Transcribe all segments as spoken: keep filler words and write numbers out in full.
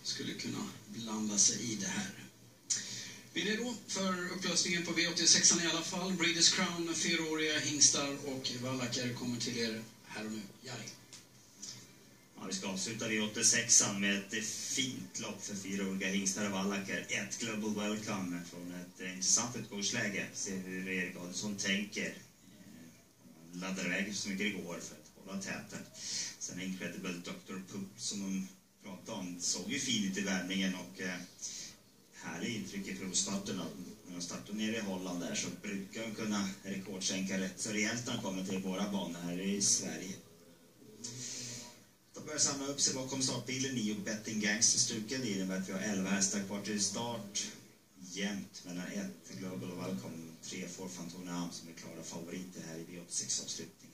skulle kunna blanda sig i det här. Vi är redo för upplösningen på V åttiosex i alla fall. Breeders Crown, fyraåriga hingstar och vallackar kommer till er här och nu. Jari. Ja, vi ska avsluta V åttiosex med ett fint lopp för fyraåriga hingstar och vallackar. Ett Global Welcome från ett intressant utgångsläge. Se hur Erik Adelsson tänker. Han laddade iväg så mycket igår för att hålla täten. Sen Incredible doktor Pup som de pratade om såg ju fin ut i värmningen och eh, härlig intryck i provstarten. När de startar ner i Holland där så brukar de kunna rekordsänka rätt så rejält när de kommer till våra banor här i Sverige. De börjar samla upp sig bakom startbilen. Nio Betting Gangster struken. Det innebär att vi har elva hästar kvar till start. Jämnt mellan ett Global Welcome och tre Four Fantoneam som är klara favoriter här i V åttiosex-avslutningen.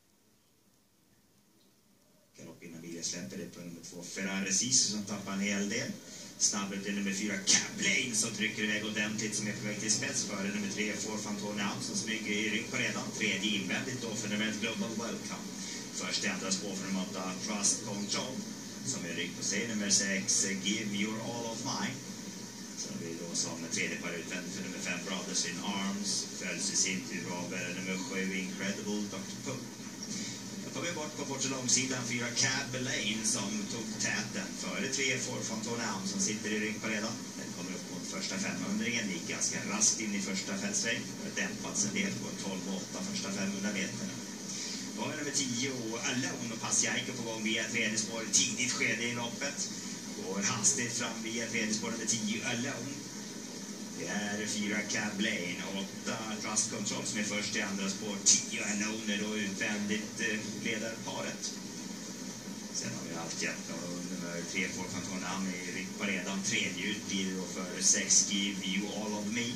Galopp innan bilen släpper det på nummer två Ferrari Sisu som tappar en hel del. Snabbare till nummer fyra Cablane som trycker iväg ordentligt som är på väg till spets före nummer tre Four Fantoneam som smyger i rygg på redan. Tredje invändigt då för nummer ett Global Welcome. Först i andra spår för nummer åtta Trust Control som är rygg på sig. Nummer sex Give Your All of Mine. Så vi då som tredje par utvändigt för nummer fem Brothers in Arms. Följs i sin tur av nummer sju Incredible doktor Pup. Då tar vi bort på bortre långsidan fyra Cablane som tog täten före tre Four Fantoneam som sitter i rygg på redan. Den kommer upp mot första femhundringen. Gick ganska raskt in i första fältsväng. Det dämpats en del på tolv och åtta första femhundra meterna. Då har vi nummer tio Alone och Passjajko på gång via tredje spår. Tidigt skede i loppet. Går hastigt fram via tredje spår nummer tio Alone. Det är fyra Cablane och åtta Trust Control som är först i andra spår. tio Alone är då utvändigt eh, ledarparet. Sen har vi alltjämt och nummer tre Four Fantoneam i rygg på redan. Tredje ut blir det då för sex Give You All of Me.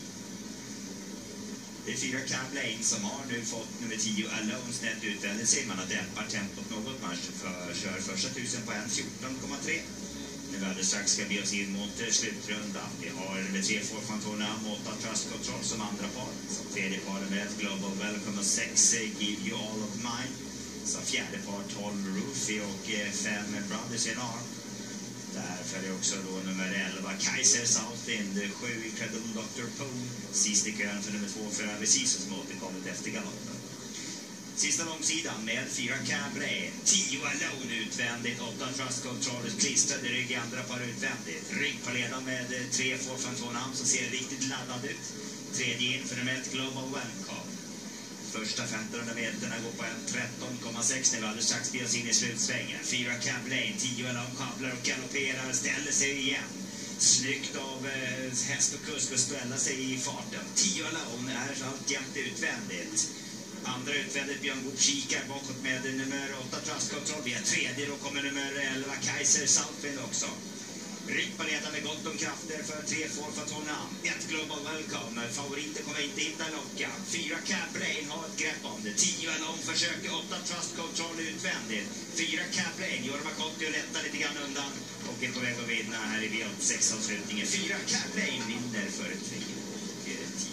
Det är fyra Cablane som har nu fått nummer tio Alone snett utvändigt. Ser man att dämpar tempot något. Man för, kör första tusen på en fjorton komma tre. Nu vi strax ska bli oss in mot slutrundan. Vi har nummer tre Four Fantoneam, åtta Trust Control som andra par. Som tredje par med ett Global Welcome och sex Give You All of Mine. Som fjärde par tolv Roofy och fem Brothers in Arm. Där följer också då nummer elva Kaiser Southwind, sju Incredible doktor Poe. Sist i kön för nummer två Ferrari Sisu som återkommit efter galoppen. Sista långsidan med fyra Cablane, tio Alone utvändigt, åtta Trust Control klistrade rygg i andra par utvändigt. Rygg på ledan med tre Four Fantoneam som ser riktigt laddad ut. Tredje in för nummer ett Global Welcome. Första femtonhundra meterna går på en tretton komma sex när vi alldeles strax blir oss in i slutsvängen. Fyra Cablane, tio Alone kablar och galopperar, ställer sig igen. Snyggt av eh, häst och kusk att ställa sig i farten. tio Alone är alltjämt utvändigt. Andra utvändigt Björn Goop kikar bakåt med nummer åtta Trust Control. Via tredje då kommer nummer elva Kaiser Southwind också. Rygg på ledan med gott om krafter för tre Four Fantoneam. ett Global Welcome. Favoriter kommer inte hitta locka. fyra Cablane har ett grepp om det. tio Alone försöker, åtta Trust Control utvändigt. fyra Cablane. Jorma Kotti och lättar lite grann undan. Och är på väg att vinna här i V åttiosex-avslutningen. fyra Cablane vinner för ett tre och tio.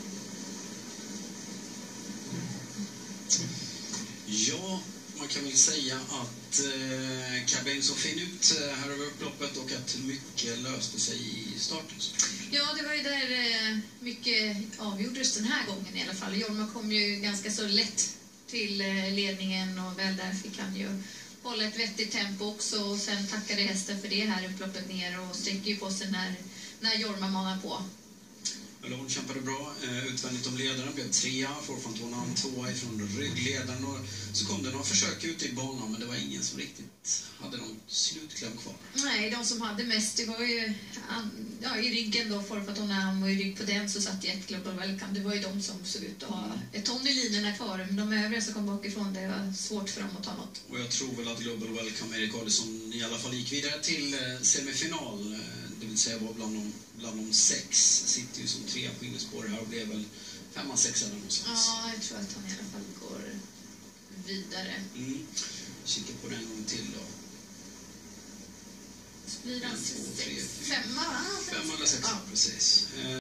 Ja, man kan väl säga att eh, Cablane såg fin ut eh, här över upploppet och att mycket löste sig i starten. Ja, det var ju där eh, mycket avgjordes den här gången i alla fall. Jorma kom ju ganska så lätt till eh, ledningen och väl där fick han ju hålla ett vettigt tempo också. Och sen tackade hästen för det här upploppet ner och sträcker ju på sig när, när Jorma manar på. Alone kämpade bra, eh, utvändigt om ledaren, blev trea, Four Fantoneam tvåa ifrån ryggledaren och så kom det några försök ute i banan men det var ingen som riktigt hade någon slutkläm kvar. Nej, de som hade mest, det var ju ja, i ryggen då, Four Fantoneam och i rygg på den så satt ett Global Welcome. Det var ju de som såg ut att ha ett ton i linorna kvar men de övriga som kom bakifrån det var svårt för dem att ta något. Och jag tror väl att Global Welcome, Erik Adelsson i alla fall gick vidare till eh, semifinal, eh, det vill säga var bland de, bland de sex, sitter ju som tre på innerspår här och blev väl femma, sexa där någonstans. Ja, jag tror att han i alla fall går vidare. Mm. Kika på den gång till då. Så blir han femma, va? Femma eller sexa, ja. Precis.